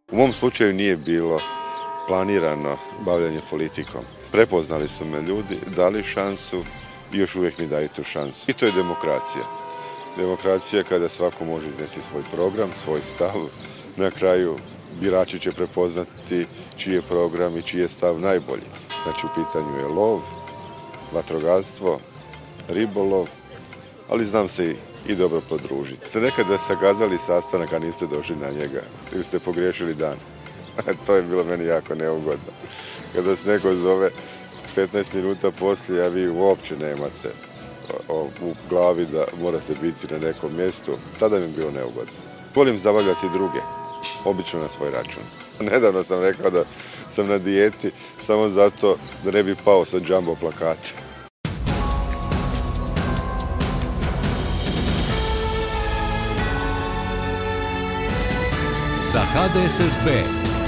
U mom slučaju nije bilo planirano bavljanje politikom. Prepoznali su me ljudi, dali šansu i još uvijek mi daju tu šansu. I to je demokracija. Demokracija kada svako može iznijeti svoj program, svoj stav. Na kraju birači će prepoznati čiji je program i čiji je stav najbolji. Znači u pitanju je lov, vatrogastvo, ribolov, ali znam se i dobro podružiti. Ste nekada sagazali sastanak, a niste došli na njega ili ste pogriješili dan? To je bilo meni jako neugodno. Kada se neko zove 15 minuta poslije, a vi uopće nemate u glavi da morate biti na nekom mjestu, tada mi je bilo neugodno. Volim zabavljati druge, obično na svoj račun. Nedavno sam rekao da sam na dijeti samo zato da ne bi pao sa jumbo plakata. Za HDSSB